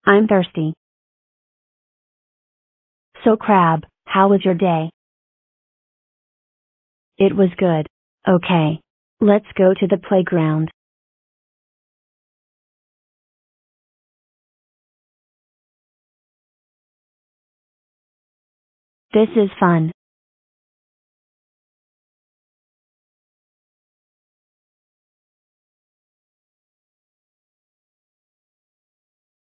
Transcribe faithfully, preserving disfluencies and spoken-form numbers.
I'm thirsty. So Crab, how was your day? It was good. Okay. Let's go to the playground. This is fun.